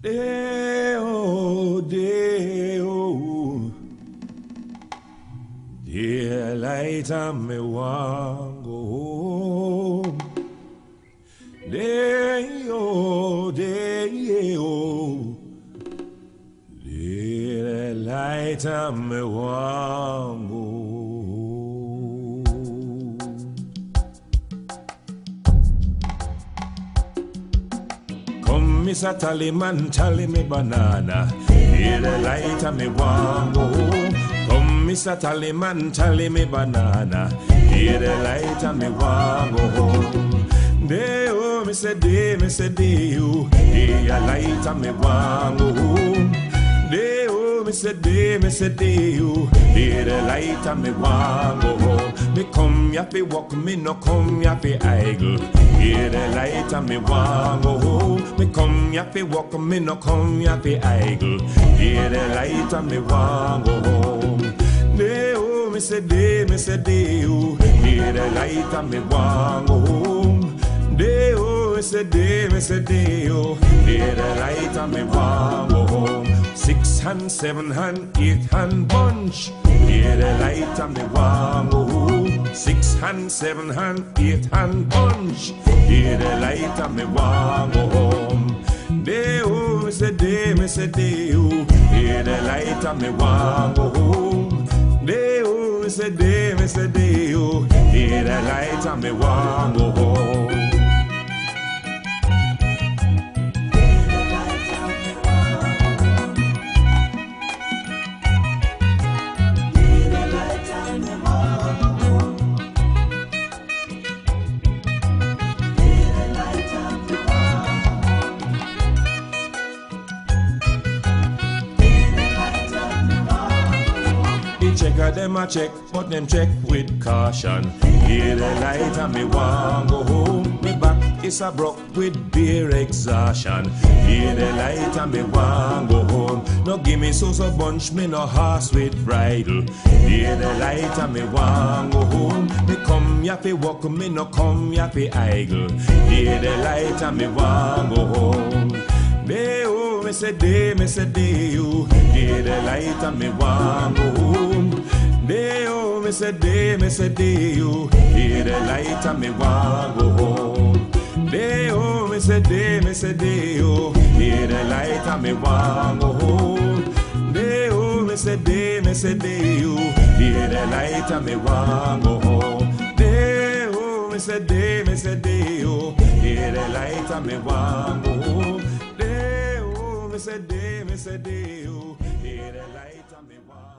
Day-oh, day-oh, daylight and me want go home. Day-oh, day-oh, daylight and me want go home. Come, Mr. Tallyman, tally me banana. Hear the light and me want go home. Come, Mr. Tallyman, tally me banana. Hear the light and me want go home. Day, oh, me say day, oh. Hear the light and me want go home. Day, oh, me say day, oh. Hear the light and me want go home. Me come ya fi walk, me no come ya fi idle. Hear the light and me want go home. Me come ya fi walk, me no come ya fi idle. Hear the light and me want go home. Day, oh, me say day, oh. Hear the light and me want go home. Day, oh, me say day, oh. Hear the light and me want go home. 6 hand, 7 hand, 8 hand bunch. Hear the light and me want go home. 6 hand, 7 hand, 8 hand bunch. Hear the light and me want go home. Day, oh, me say day, oh. Hear the light and me want go home. Day, oh, me say day, oh. Hear the light and me want go home. Checker them a check, but them check with caution. Hear the light and me want go home. Me back is a broke with beer exhaustion. Hear the light and me want go home. No give me so bunch, me no horse with bridle. Hear the light and me want go home. Me come ya fi walk, me no come ya fi idle. Hear the light and me want go home. Day, oh, me say day, oh. Hear the light and me want go home. Day, oh, me say day, oh. Hear the light and me want go home. Day, oh, me say day, oh. Hear the light and me want go home. Day, oh, me say day, oh. Hear the light and me want go home. Day, oh, me say day, oh. Hear the light and me want go home. Day, oh, me say day, oh. Hear the light and me want.